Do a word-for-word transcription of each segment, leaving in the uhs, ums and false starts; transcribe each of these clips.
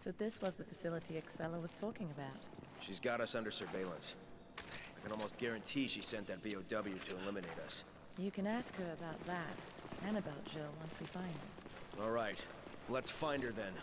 So this was the facility Excella was talking about. She's got us under surveillance. I can almost guarantee she sent that V O W to eliminate us. You can ask her about that, and about Jill once we find her. All right, let's find her then.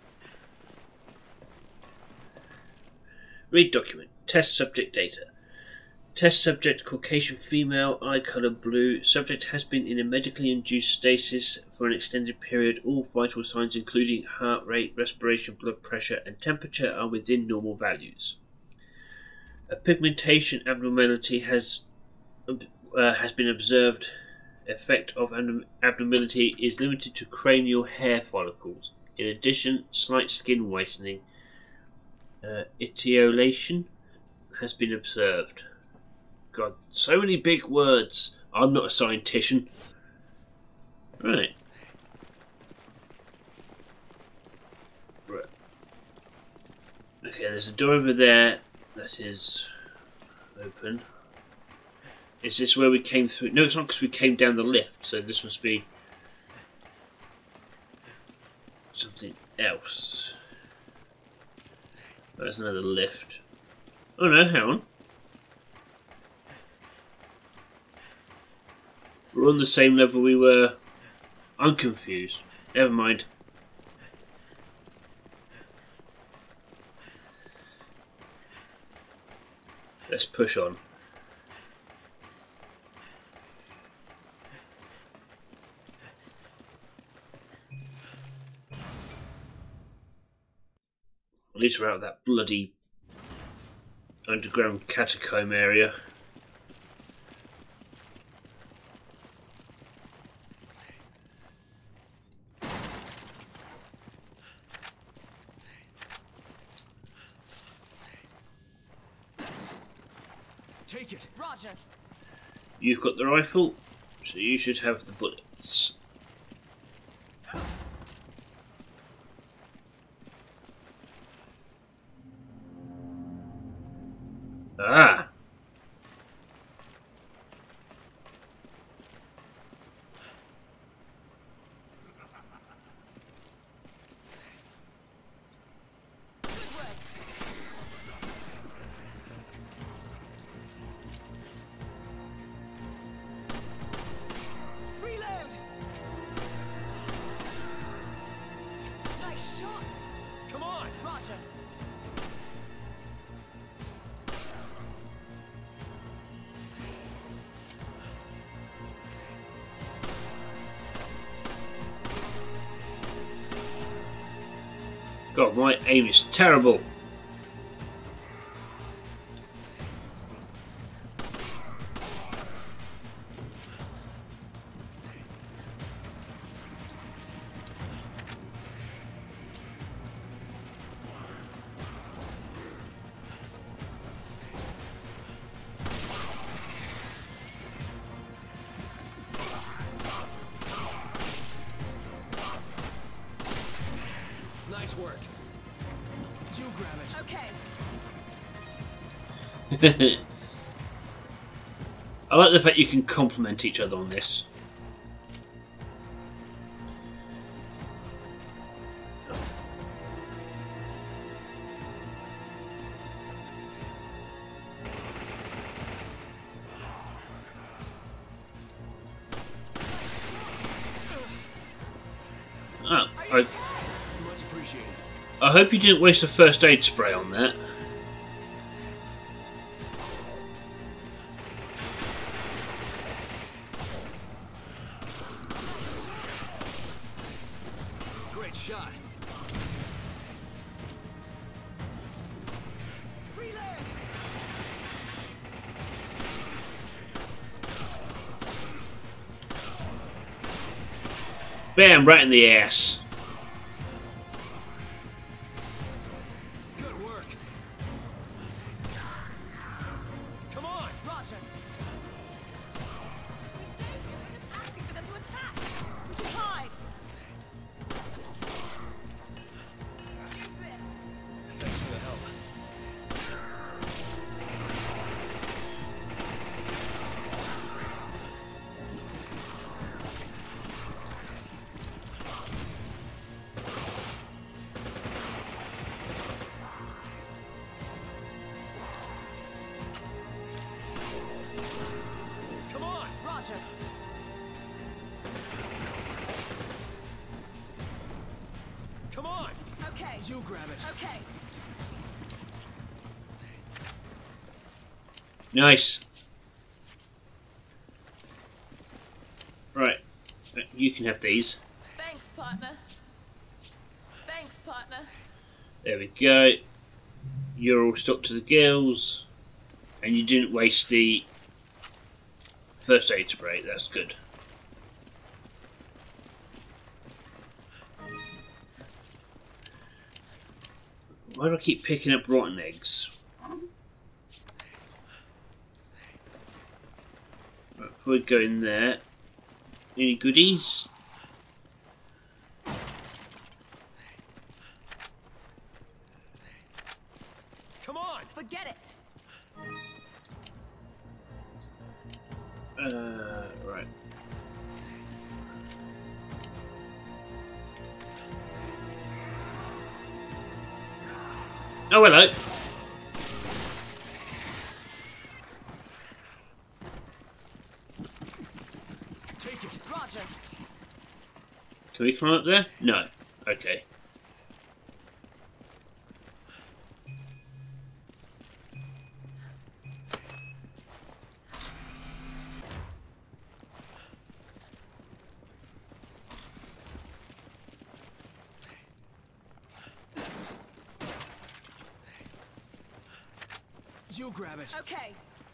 Read document. Test subject data. Test subject Caucasian female, eye colour blue. Subject has been in a medically induced stasis for an extended period. All vital signs including heart rate, respiration, blood pressure and temperature are within normal values. A pigmentation abnormality has uh, has been observed. Effect of abnormality is limited to cranial hair follicles. In addition, slight skin whitening, uh, etiolation has been observed. God, so many big words. I'm not a scientician. Right. Right. Okay, there's a door over there that is open. Is this where we came through? No, it's not, because we came down the lift, so this must be something else. There's another lift. Oh no, hang on. We're on the same level we were. I'm confused. Never mind. Let's push on. At least we're out of that bloody underground catacomb area. Take it. Roger. You've got the rifle, so you should have the bullets. Ah! God, my aim is terrible. Nice work. You grab it. Okay. I like the fact you can compliment each other on this. Oh, I, Much appreciated. I hope you didn't waste a first aid spray on that. Great shot. Bam, right in the ass. Good work. Come on. Roger. Asking for them to attack. We should hide. Use this. Thanks for the help. Come on! Okay. You grab it. Okay. Nice. Right. You can have these. Thanks, partner. Thanks, partner. There we go. You're all stuck to the gills. And you didn't waste the first aid spray. That's good. Why do I keep picking up rotten eggs? Right, before we go in there, any goodies? Come on! Forget it. Uh, right. Oh, hello. Take it. Roger. Can we climb up there? No. Okay. You grab it. Okay.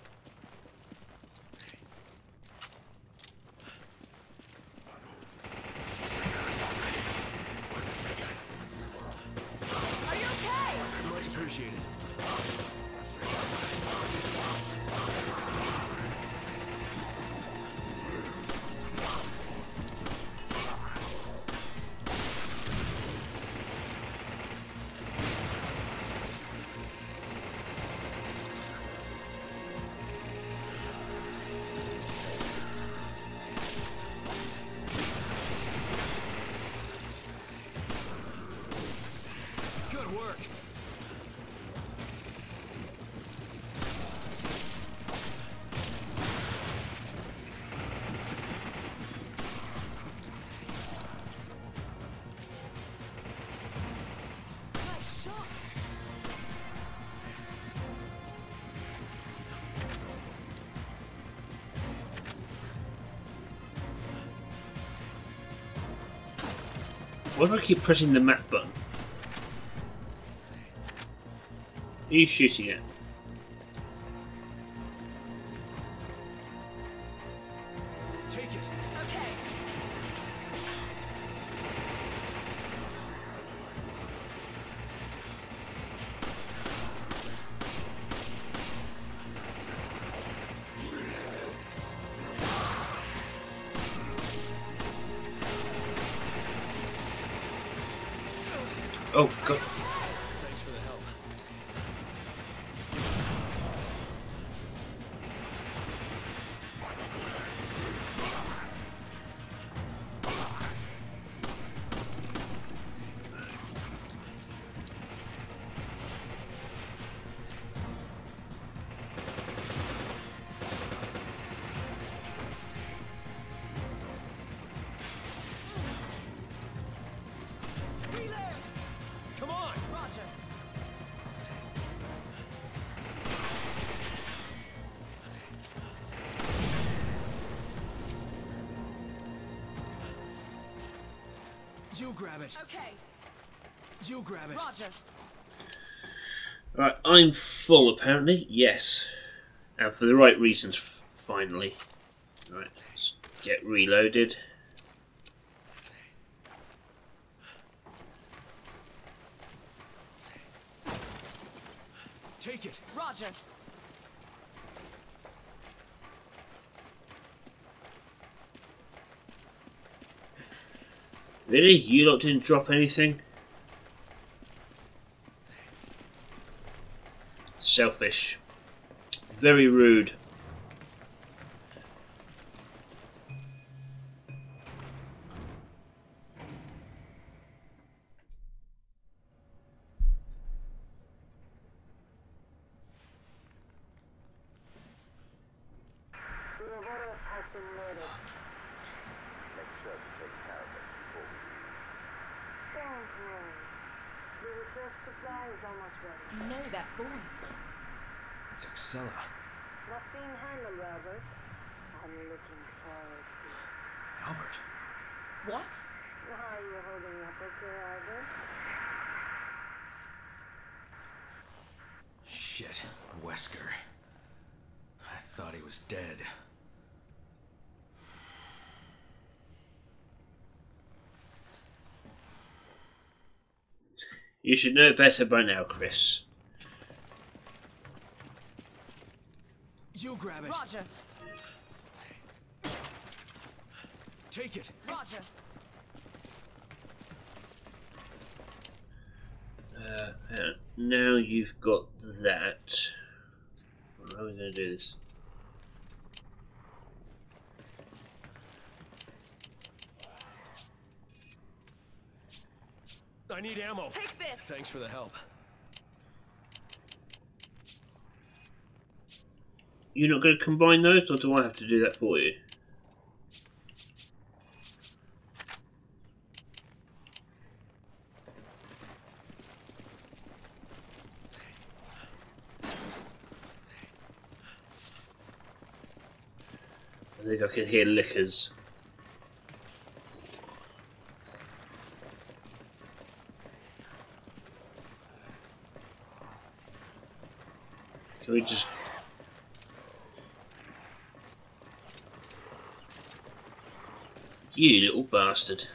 Are you okay? Much appreciated. Good work. Nice shot. Why do I keep pressing the map button? Who are you shooting at? Take it. Okay. Oh, God. Thanks for the help. Reload. Come on! Roger. You grab it. Okay. You grab it. Roger. Right, I'm full apparently. Yes. And for the right reasons, f- finally. Right, let's get reloaded. Take it. Roger. Really? You lot didn't drop anything? Selfish. Very rude. has been murdered. Make sure to take care of it before we leave. Don't worry. Your supply is almost ready. You know that voice. It's Excella. Not being handled, Albert. I'm looking forward to it. Albert. What? How are you holding up, okay, Albert? Shit, Wesker. I thought he was dead. You should know better by now, Chris. You grab it. Roger. Take it. Roger. Uh, now you've got that. How are we going to do this? I need ammo. Take this. Thanks for the help. You're not going to combine those, or do I have to do that for you? I think I can hear lickers. Can we just... You little bastard.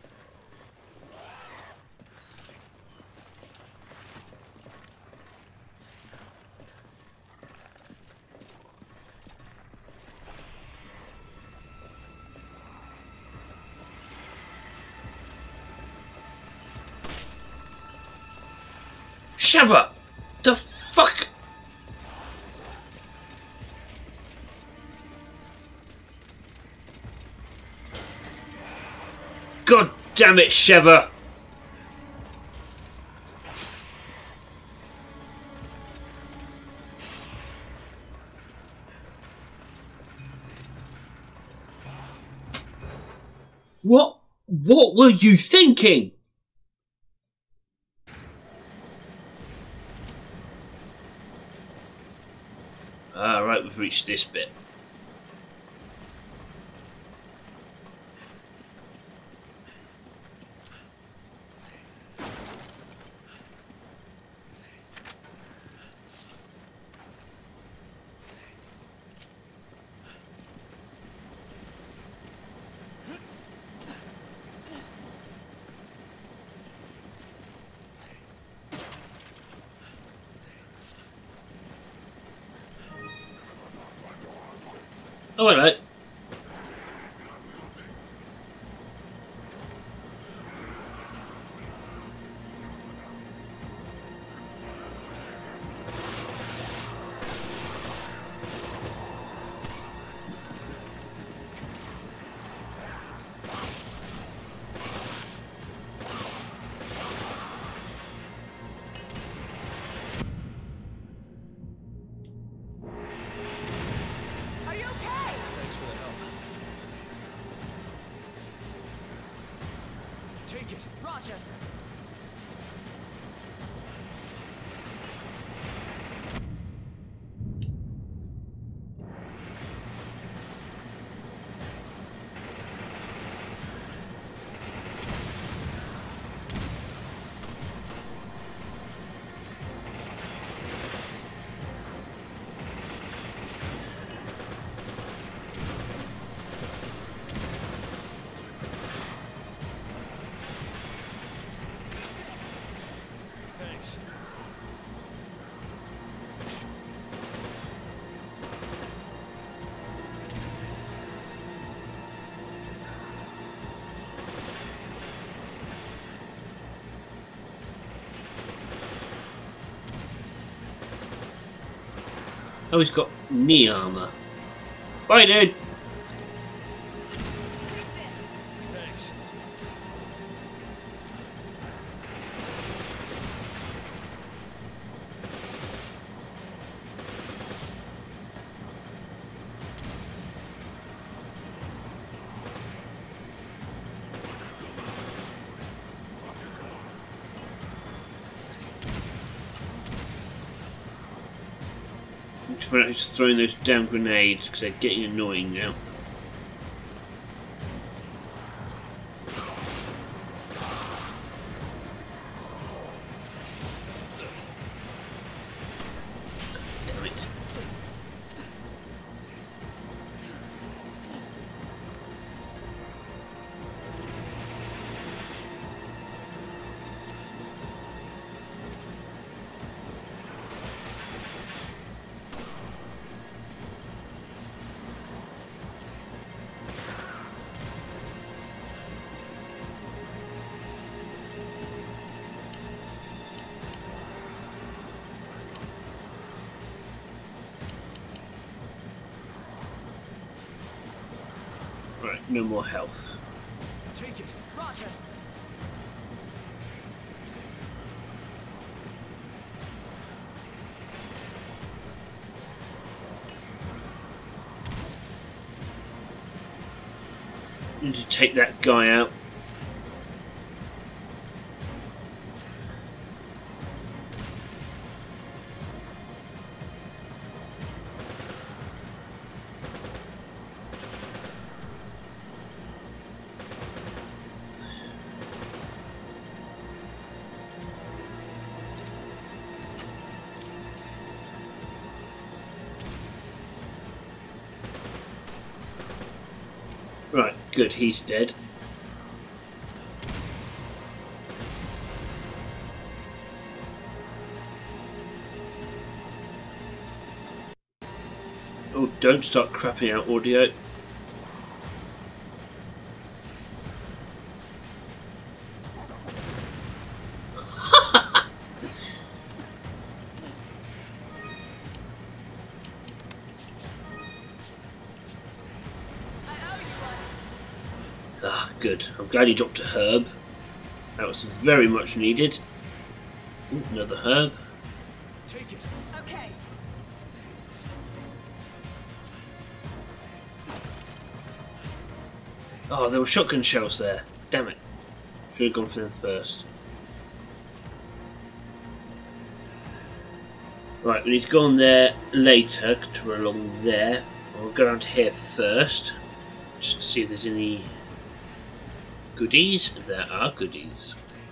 Sheva! The fuck? God damn it, Sheva! What? What were you thinking? Ah, right, we've reached this bit. Oh, hello. Are you okay? Thanks for the help. Take it. Roger. Thanks. Oh, he's got knee armor. Bye, dude. Thanks. to find out who's throwing those damn grenades because they're getting annoying now. Damn it. Right, no more health. Take it. Roger. Need to take that guy out. Right, good, he's dead. Oh, don't start crapping out audio. Ah, good. I'm glad you dropped a herb. That was very much needed. Ooh, another herb. Take it. Okay. Oh, there were shotgun shells there. Damn it. Should have gone for them first. Right, we need to go on there later, to along there. I'll go down to here first, just to see if there's any goodies. There are goodies.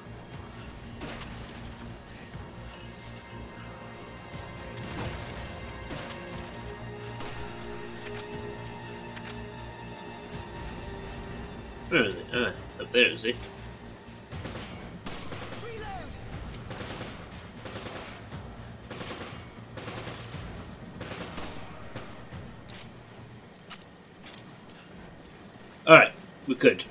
Where is it? Ah, up there is it. Alright, we're good.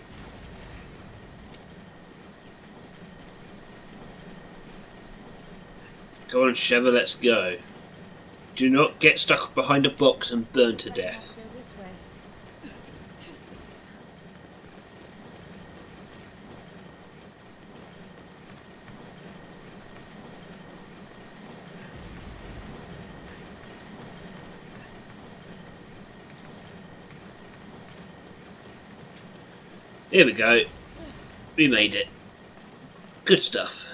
Go on, Sheva, let's go. Do not get stuck behind a box and burn to death. Go this way. Here we go. We made it. Good stuff.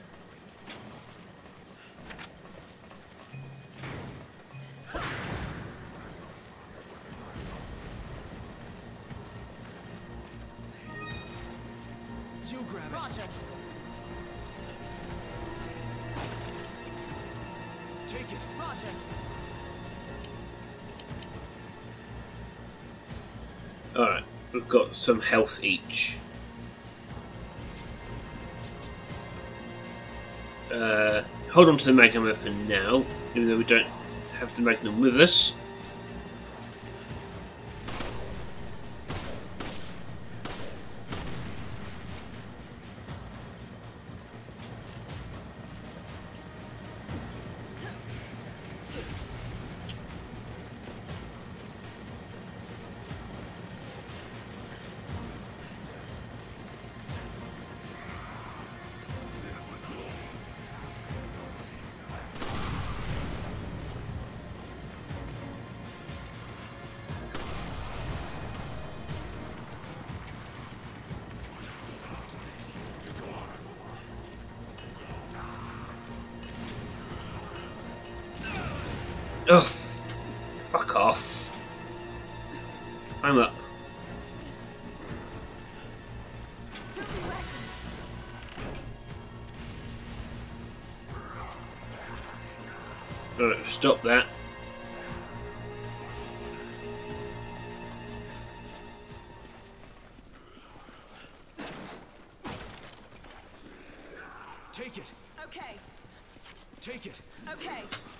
You grab it. Roger. Take it. Roger. Alright, we've got some health each. Uh, hold on to the Magnum for now, even though we don't have the Magnum with us. Oh, Alright, stop that. Take it. Okay. Take it. Okay.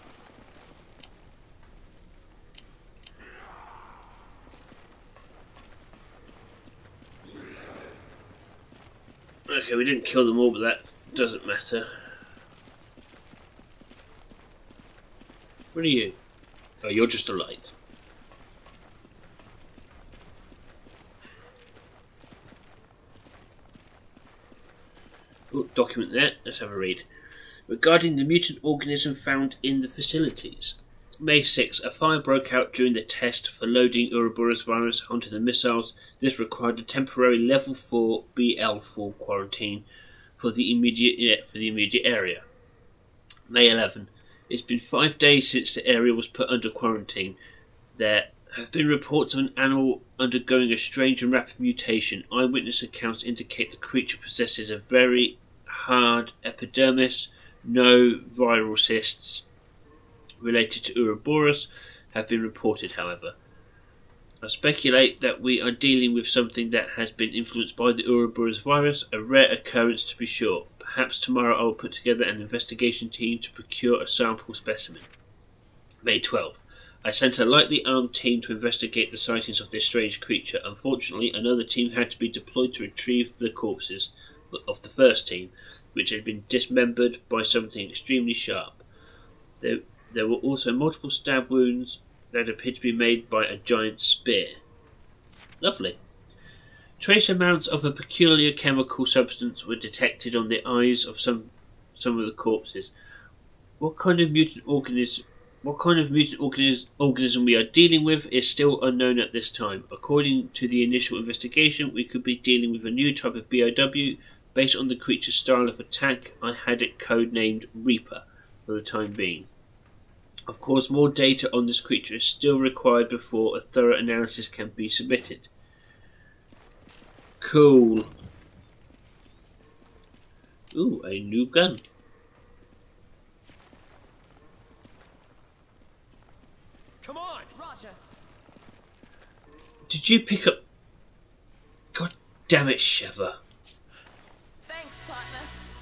Okay, we didn't kill them all, but that doesn't matter. What are you? Oh, you're just a light. Oh, document there. Let's have a read. Regarding the mutant organism found in the facilities. May sixth, a fire broke out during the test for loading Ouroboros virus onto the missiles. This required a temporary level four B L four quarantine for the immediate for the immediate area. May eleventh, it's been five days since the area was put under quarantine. There have been reports of an animal undergoing a strange and rapid mutation. Eyewitness accounts indicate the creature possesses a very hard epidermis. No viral cysts related to Ouroboros have been reported, however. I speculate that we are dealing with something that has been influenced by the Ouroboros virus, a rare occurrence to be sure. Perhaps tomorrow I will put together an investigation team to procure a sample specimen. May twelfth. I sent a lightly armed team to investigate the sightings of this strange creature. Unfortunately, another team had to be deployed to retrieve the corpses of the first team, which had been dismembered by something extremely sharp. There, there were also multiple stab wounds that appeared to be made by a giant spear. Lovely. Trace amounts of a peculiar chemical substance were detected on the eyes of some some of the corpses. What kind of mutant organism What kind of mutant organism, organism we are dealing with is still unknown at this time. According to the initial investigation, we could be dealing with a new type of B O W. Based on the creature's style of attack, I had it codenamed Reaper for the time being. Of course, more data on this creature is still required before a thorough analysis can be submitted. Cool. Ooh, a new gun. Come on! Roger. Did you pick up... God damn it, Sheva. Thanks, partner.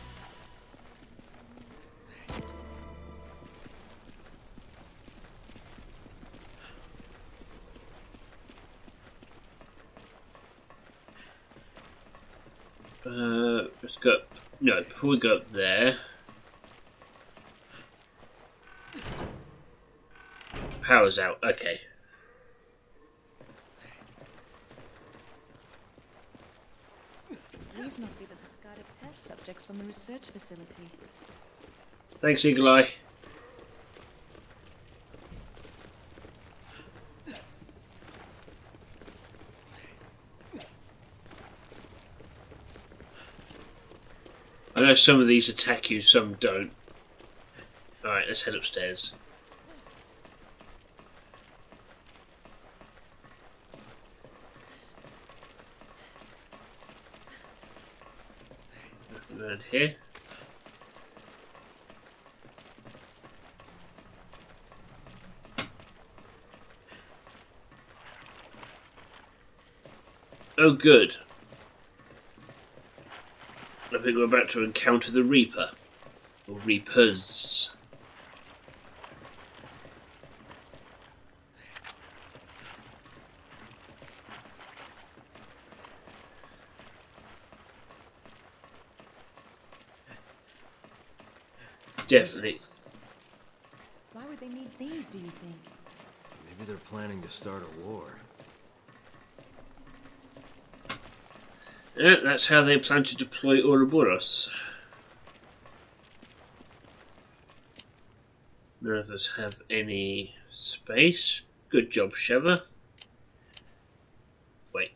Uh, let's go... No, before we go up there... Power's out, okay. These must be the discarded test subjects from the research facility. Thanks, Eagle Eye. I know some of these attack you, some don't. Alright, let's head upstairs. Nothing around here. Oh, good. I think we're about to encounter the Reaper. Or Reapers. Definitely. Why would they need these, do you think? Maybe they're planning to start a war. Yeah, that's how they plan to deploy Ouroboros. None of us have any space. Good job, Sheva. Wait.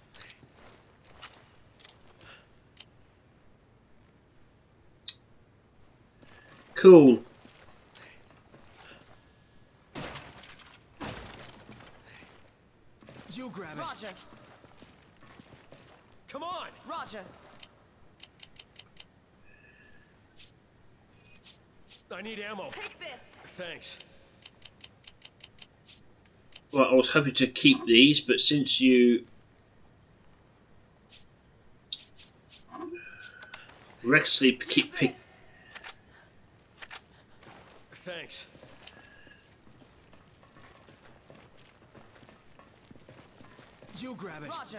Cool. You grab it. Roger. Come on! Roger. I need ammo. Take this. Thanks. Well, I was happy to keep these, but since you recklessly keep pick. Thanks. You grab it. Roger.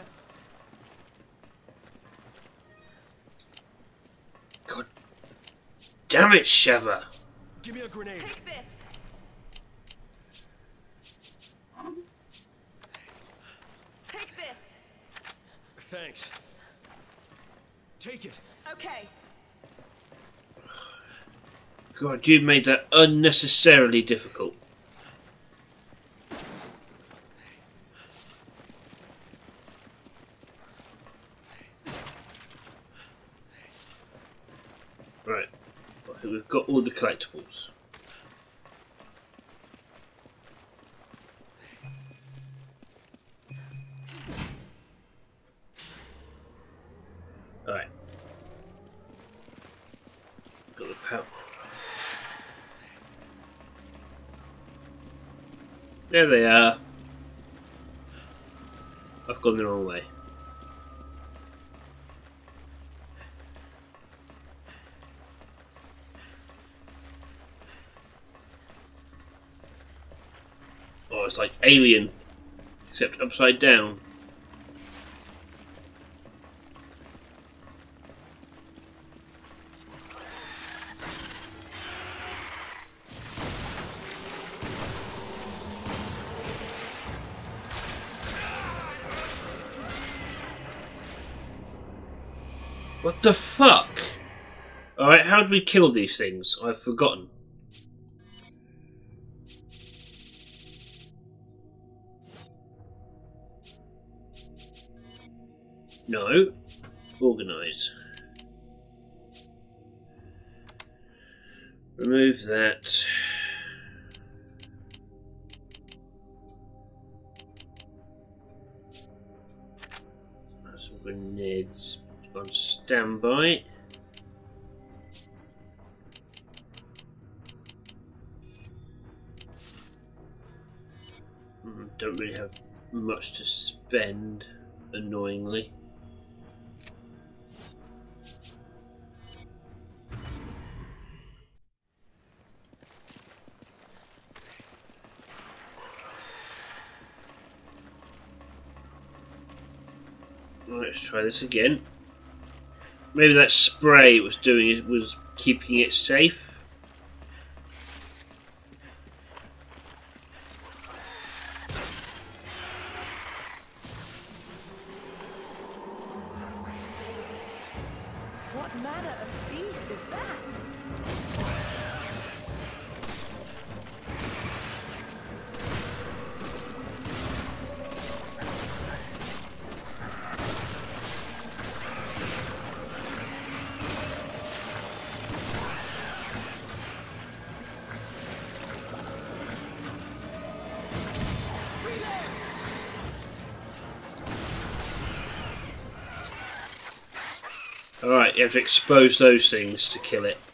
God damn it, Sheva! Give me a grenade. Take this. Take this. Thanks. Take it. Okay. God, you made that unnecessarily difficult. Right, I think we've got all the collectibles. Alright. Got the power. There they are. I've gone the wrong way. Oh, it's like Alien, except upside down. What the fuck? Alright, how do we kill these things? I've forgotten. No. Organise. Remove that. Some grenades on standby. Mm, don't really have much to spend, annoyingly. Let's try this again. Maybe that spray it was doing it was keeping it safe. What manner of beast is that? Alright, you have to expose those things to kill it.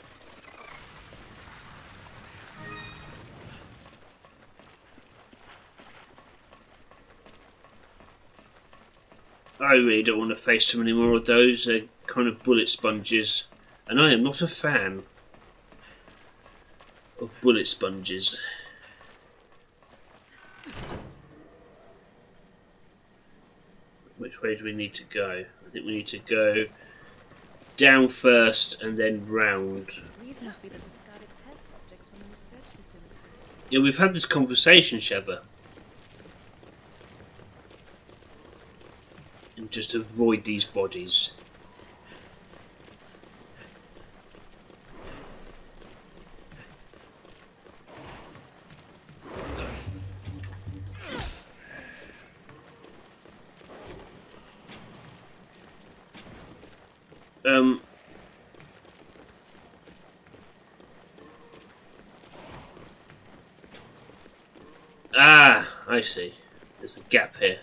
I really don't want to face too many more of those. They're kind of bullet sponges. And I am not a fan of bullet sponges. Which way do we need to go? I think we need to go down first and then round. These must be the discarded test subjects from the research facility. Yeah, we've had this conversation, Sheva. And just avoid these bodies. Um. Ah, I see. There's a gap here.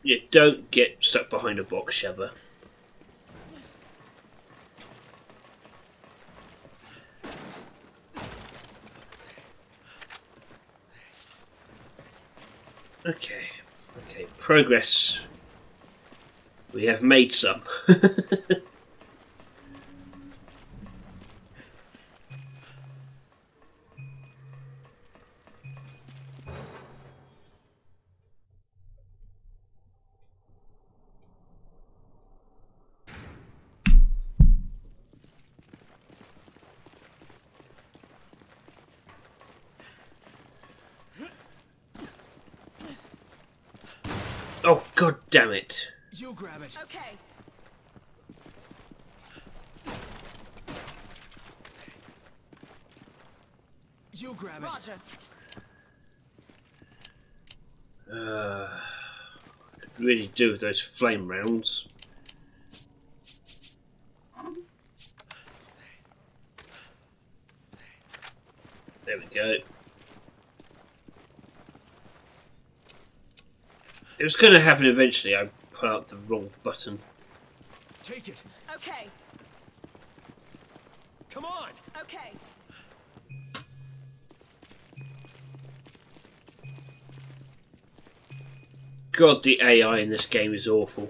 Yeah, don't get stuck behind a box, Sheva. Okay, okay, progress. We have made some. Oh, god damn it. You grab it. Okay. You grab it. Roger. Uh, I could really do with those flame rounds. There we go. It was going to happen eventually. I put out the wrong button. Take it. Okay. Come on. Okay. God, the A I in this game is awful.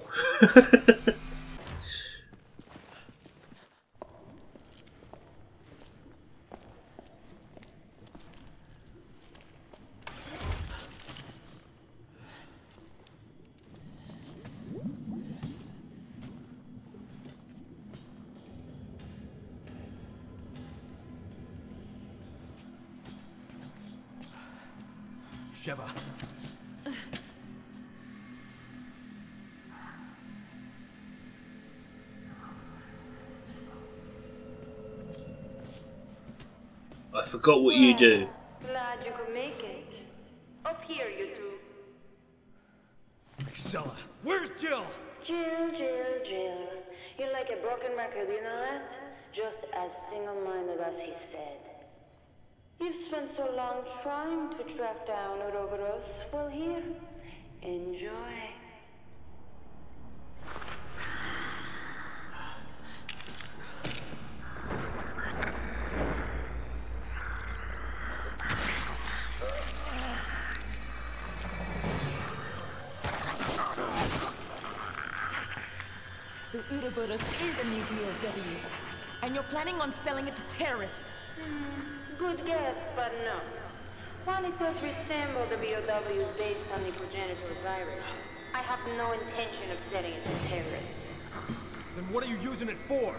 Sheva. I forgot what you do. Glad you could make it. Up here, you two. Excella. Where's Jill? Jill, Jill, Jill. You're like a broken record, you know that? Just as single-minded as he said. You've spent so long trying to track down Ouroboros. Well, here, enjoy. The Ouroboros is a new D O W, and you're planning on selling it to terrorists. Hmm, good guess, but no. While it does resemble the B O Ws based on the progenitor virus, I have no intention of selling it to terrorists. Then what are you using it for?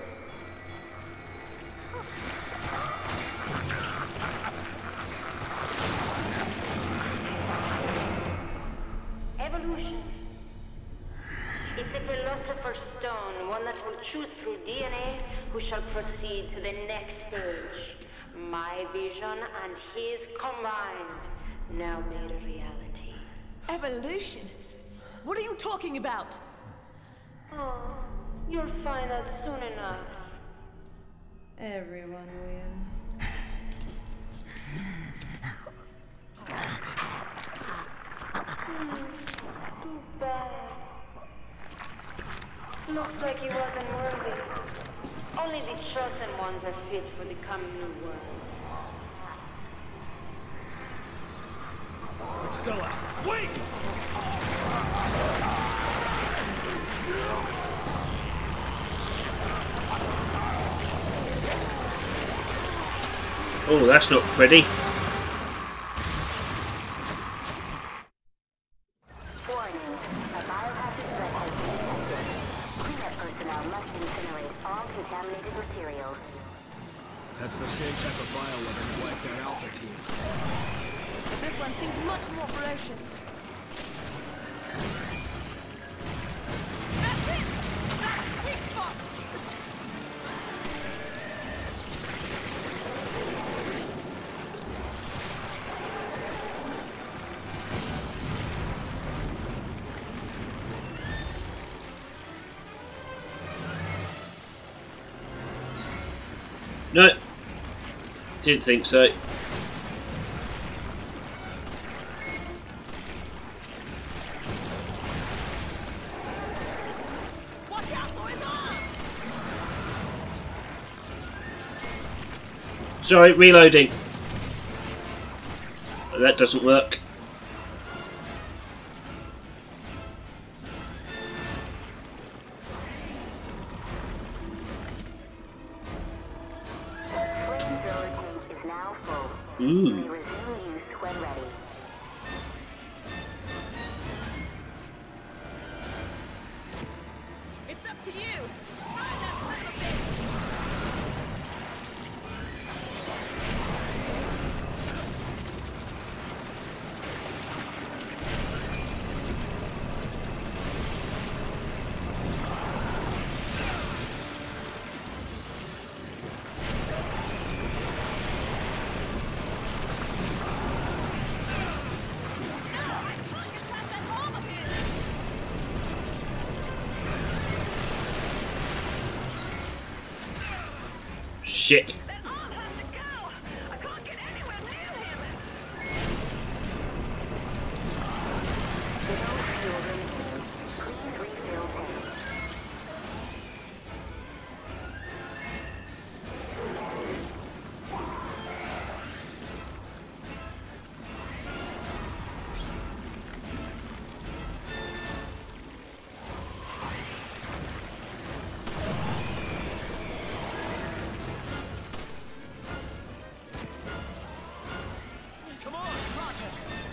Evolution. It's a philosopher's stone, one that will choose through D N A who shall proceed to the next stage. My vision and his combined, now made a reality. Evolution? What are you talking about? Oh, you'll find out soon enough. Everyone will. Hmm, too bad. Looks like he wasn't worthy. Only the chosen ones are fit for the coming new world. Excella. Wait! Oh, that's not pretty. Warning, a biohazard threat has been detected. Cleanup personnel must incinerate all contaminated materials. That's the same type of bioweapon that wiped out Alpha Team. This one seems much more ferocious. That's it! That's the sweet spot! No, didn't think so. Sorry, reloading. That doesn't work. Ooh. It's up to you. Find that son of a bitch. Shit. That arm has to go! I can't get anywhere near him! Please refill tank. Come on, Roger.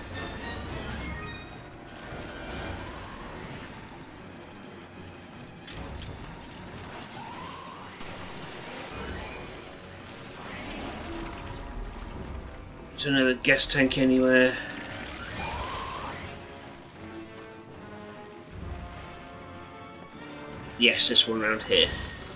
Is there another gas tank anywhere? Yes, this one around here.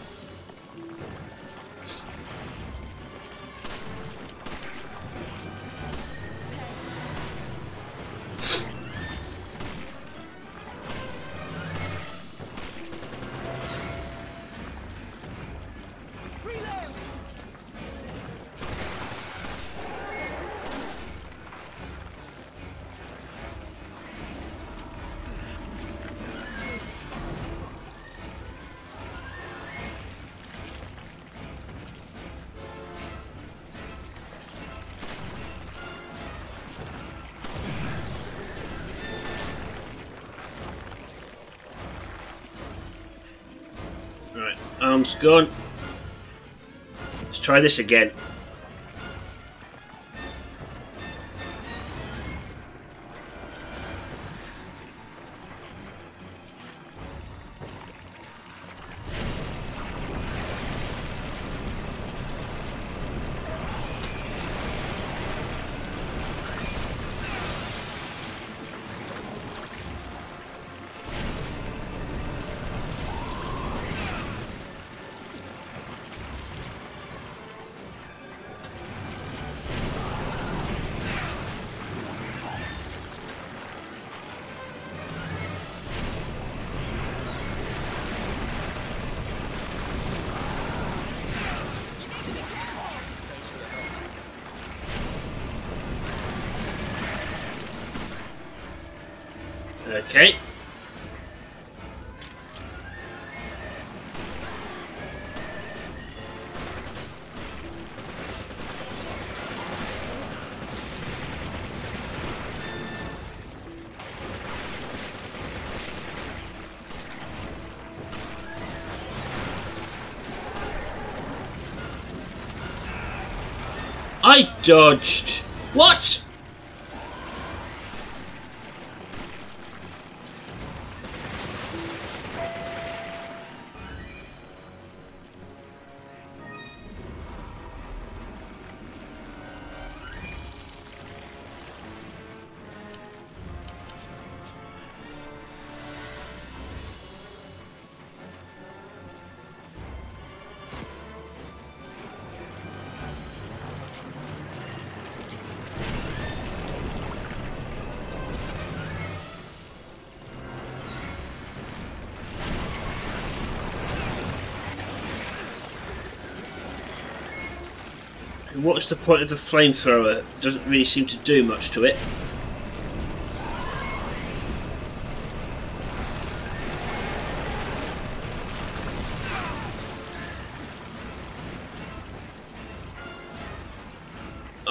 Reload. Right, arms gone. Let's try this again. Okay. I dodged. What? What's the point of the flamethrower? Doesn't really seem to do much to it.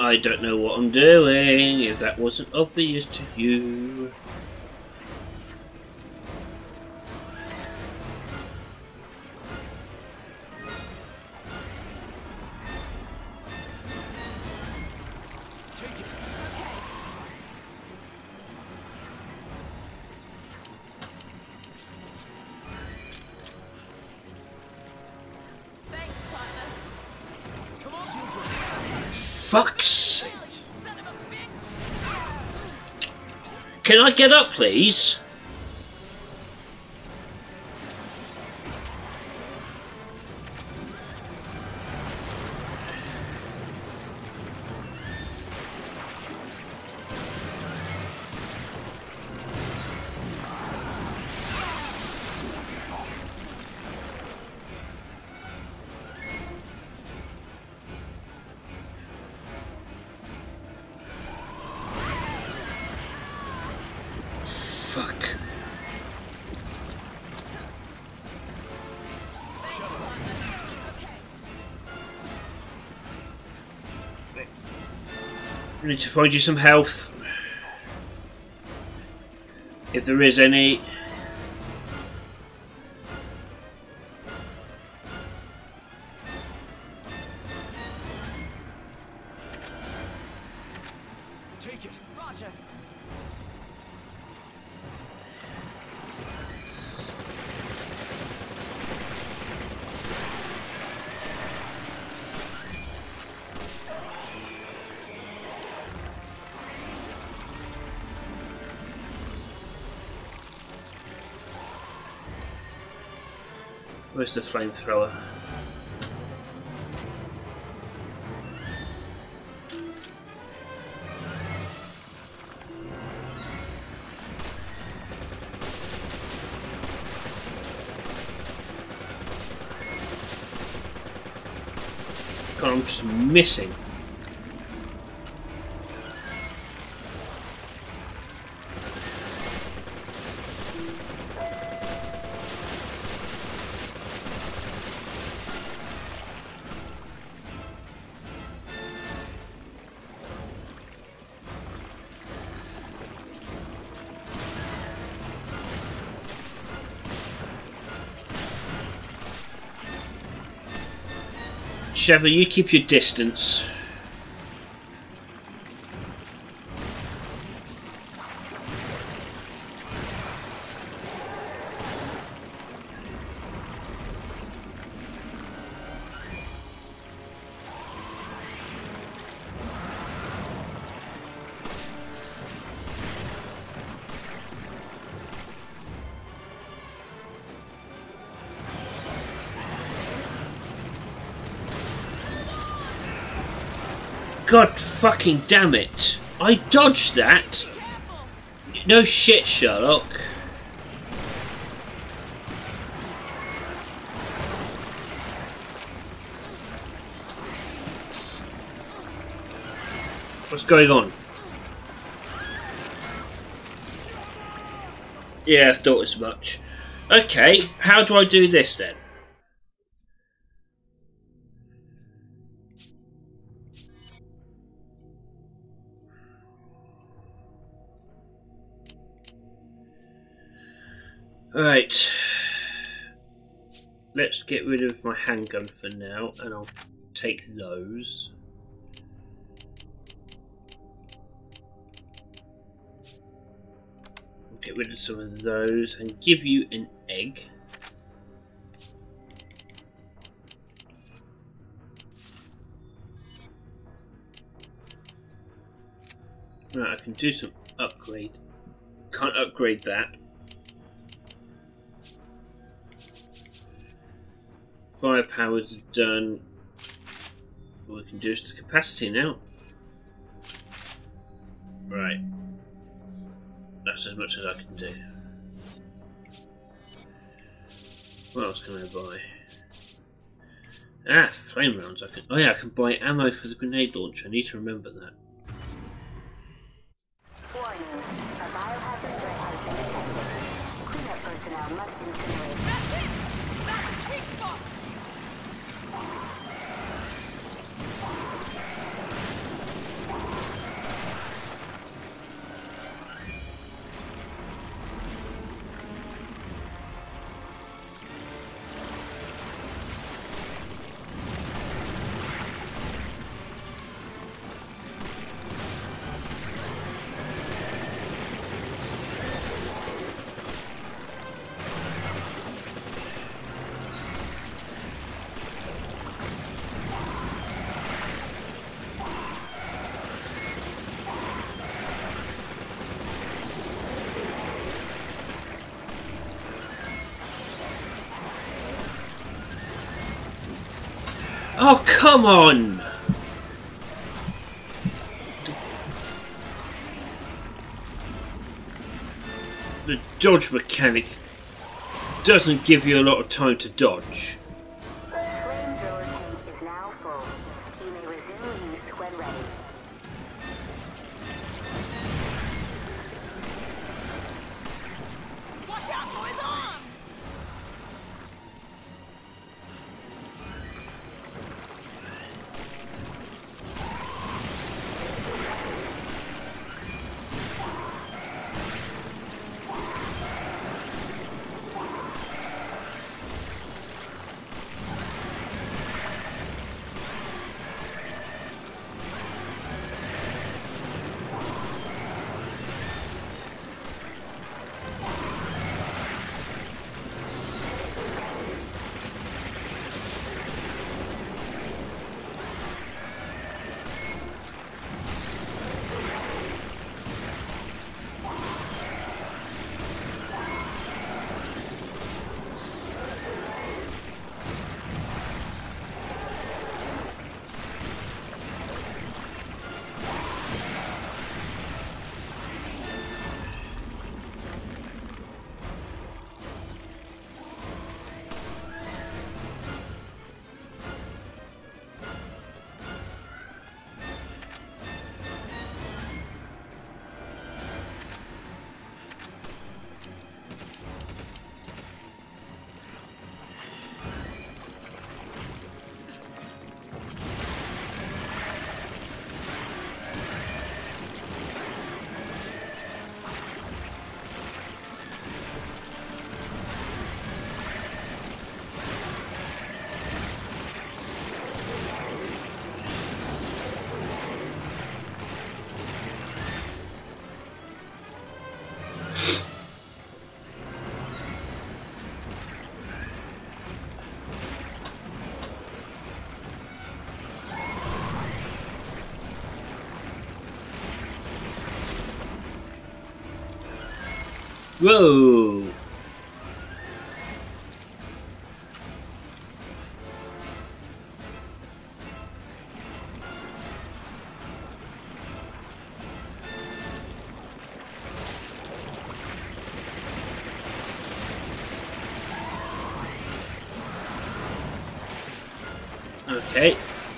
I don't know what I'm doing, if that wasn't obvious to you. Fuck's sake. Can I get up, please? Fuck. I need to find you some health. If there is any. Take it. Roger. Where's the flamethrower? God, I'm just missing. Sheva, you keep your distance. God fucking damn it! I dodged that! No shit, Sherlock. What's going on? Yeah, I thought as much. Okay, how do I do this then? Right, let's get rid of my handgun for now, and I'll take those. I'll get rid of some of those and give you an egg. Right, I can do some upgrade. Can't upgrade that. Firepower's done. All we can do is the capacity now. Right. That's as much as I can do. What else can I buy? Ah, flame rounds. I can. Oh yeah, I can buy ammo for the grenade launcher. I need to remember that. Warning. A biohazard threat has been detected. Cleanup personnel must incinerate. That's it! That's a sweet spot! Oh, come on! The dodge mechanic doesn't give you a lot of time to dodge. Flamethrower tank is now full. You may resume use when ready. Watch out for his arm! Whoa! Okay.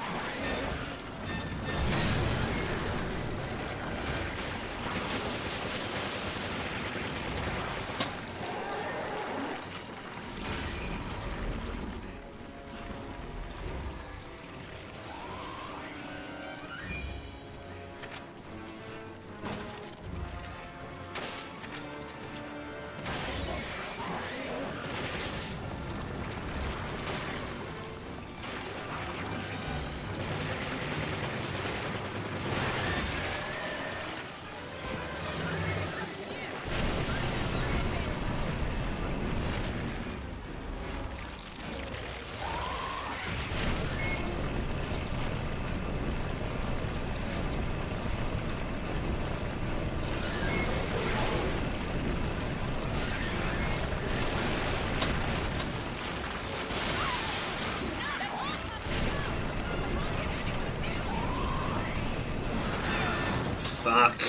Fuck.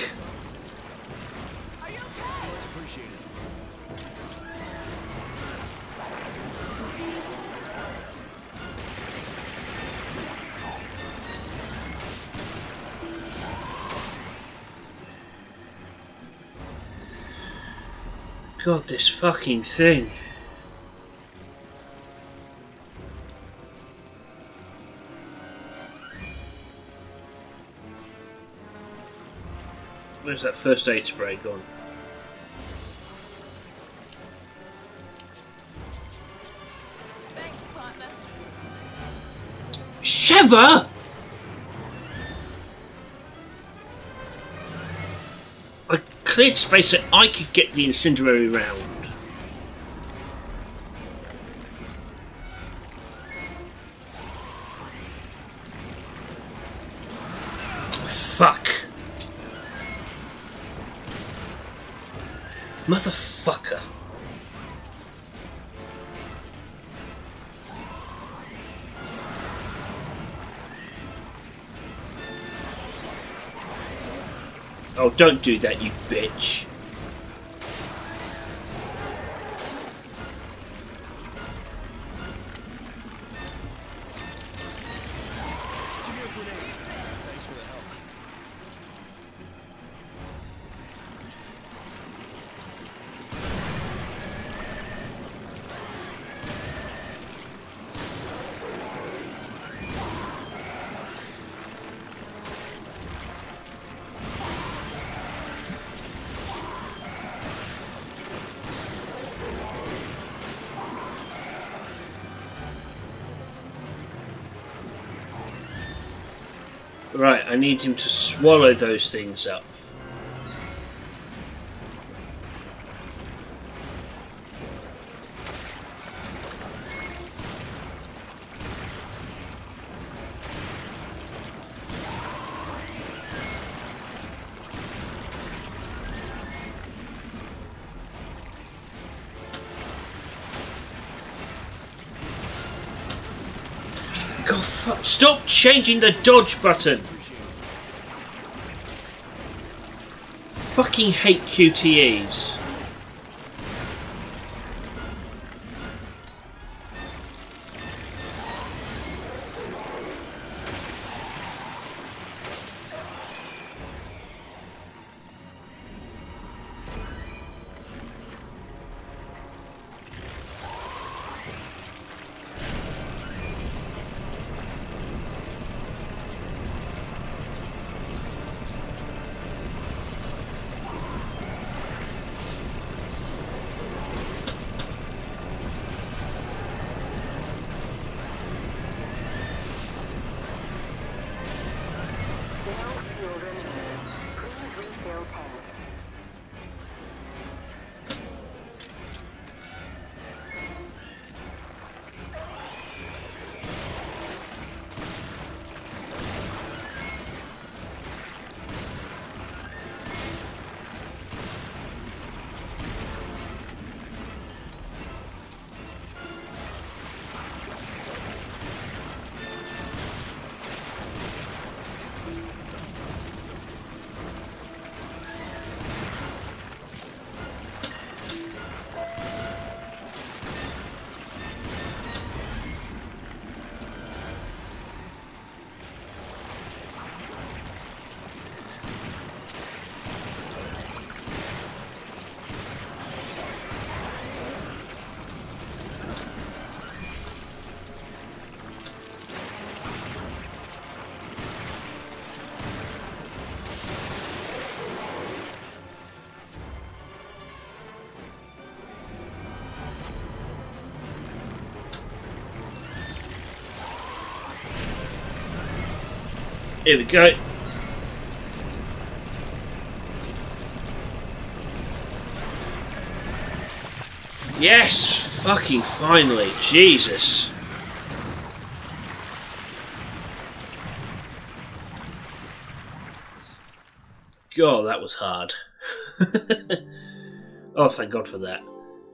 God, this fucking thing. Where's that first aid spray gone? Thanks, partner. Sheva! I cleared space so I could get the incendiary round. Fuck. Motherfucker. Oh, don't do that, you bitch. Right, I need him to swallow those things up. God, fuck. Stop changing the dodge button! Fucking hate Q T Es. Here we go. Yes! Fucking finally. Jesus. God, that was hard. Oh, thank God for that.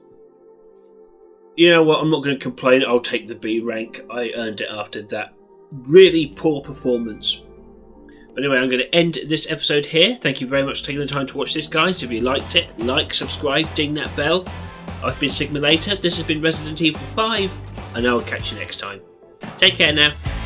You know what? I'm not going to complain. I'll take the B rank. I earned it after that really poor performance. Anyway, I'm going to end this episode here. Thank you very much for taking the time to watch this, guys. If you liked it, like, subscribe, ding that bell. I've been Sigma Later. This has been Resident Evil five, and I will catch you next time. Take care now.